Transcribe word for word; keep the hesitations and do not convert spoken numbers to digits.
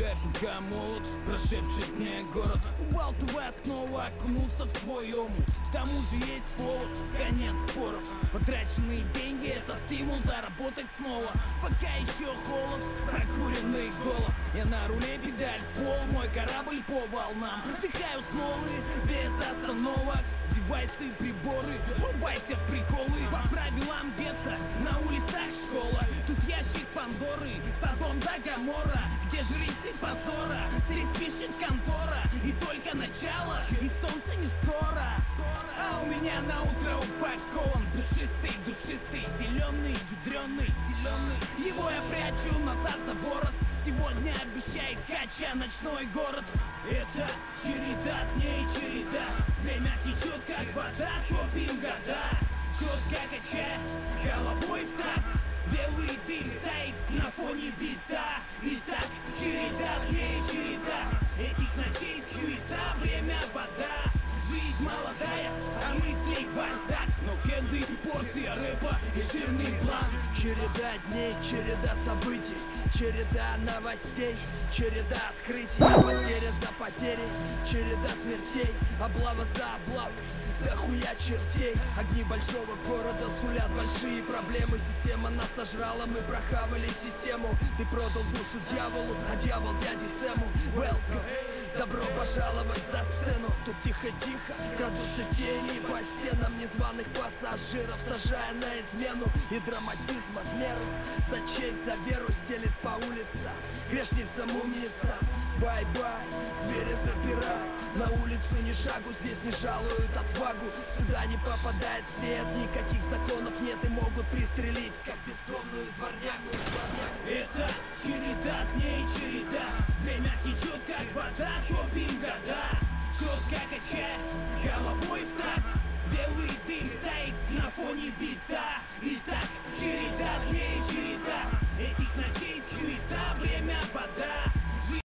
Отдыхай, пока молод, прошепчет мне город. Убалтывая снова окунуться в свой омут. К тому же есть повод, конец споров. Потраченные деньги — это стимул заработать снова. Пока еще холод, прокуренный голос. Я на руле, педаль в пол, мой корабль по волнам. Вдыхаю смолы без остановок. Девайсы, приборы, врубайся в приколы. По правилам гетто, на улицах школа. Тут ящик Пандоры, Содом да Гоморра, где жрицы позора, здесь пишет контора. И только начало, и солнце не скоро. А у меня на утро упакован душистый, душистый, зеленый, ядреный, зеленый. Его я прячу назад за ворот. Сегодня обещает кача ночной город. Это череда дней, череда. Время течет как вода, топим года. Четко качая головой в такт. Белый дым тает на фоне бита. Итак, череда дней, череда. Этих ночей суета, время вода. Жизнь молодая, а мысли бардак. Но кенды, порция рэпа и жирный план. Череда дней, череда событий, череда новостей, череда открытий, потеря за потерей, череда смертей, облава за облавой, дохуя чертей. Огни большого города сулят большие проблемы. Система нас сожрала, мы прохавали систему. Ты продал душу дьяволу, а дьявол дяде Сэму. Welcome. Добро пожаловать за сцену. Тут тихо-тихо крадутся тени по стенам незваных пассажиров, сажая на измену и драматизма в меру. За честь, за веру стелит по улицам грешница, мумница. Бай-бай, двери запирай. На улицу ни шагу, здесь не жалуют отвагу. Сюда не попадает свет, никаких законов нет и могут пристрелить, как бездомную дворнягу.